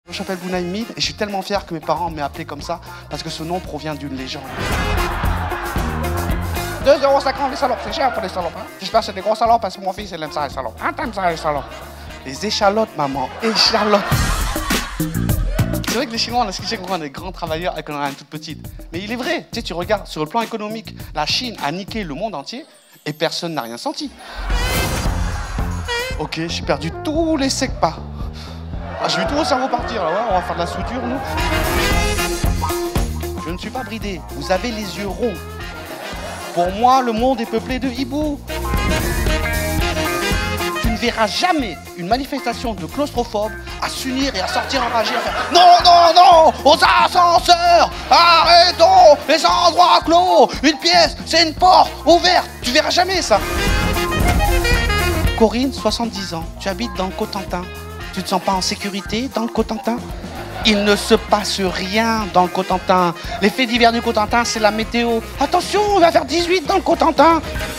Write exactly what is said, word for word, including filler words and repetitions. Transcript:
Je m'appelle Bounaï Mid et je suis tellement fier que mes parents m'aient appelé comme ça parce que ce nom provient d'une légende. deux euros cinquante les salopes, c'est cher pour les salopes. Hein? J'espère que c'est des gros salopes parce que mon fils il aime ça les salopes. Hein, t'aimes ça les salopes? Les échalotes, maman, échalotes. C'est vrai que les Chinois, on a ce qu'ils qu'on a des grands travailleurs et qu'on en a une toute petite. Mais il est vrai, tu sais, tu regardes, sur le plan économique, la Chine a niqué le monde entier et personne n'a rien senti. Ok, j'ai perdu tous les secpas. Ah, j'ai vu tout mon cerveau partir, là, ouais, on va faire de la soudure, nous. Je ne suis pas bridé, vous avez les yeux ronds. Pour moi, le monde est peuplé de hiboux. Tu ne verras jamais une manifestation de claustrophobes à s'unir et à sortir enragés à faire non, non, non, aux ascenseurs, arrêtons les endroits clos, une pièce, c'est une porte ouverte. Tu verras jamais ça. Corinne, soixante-dix ans, tu habites dans le Cotentin. Tu ne te sens pas en sécurité dans le Cotentin? Il ne se passe rien dans le Cotentin. Les faits divers du Cotentin, c'est la météo. Attention, on va faire dix-huit dans le Cotentin.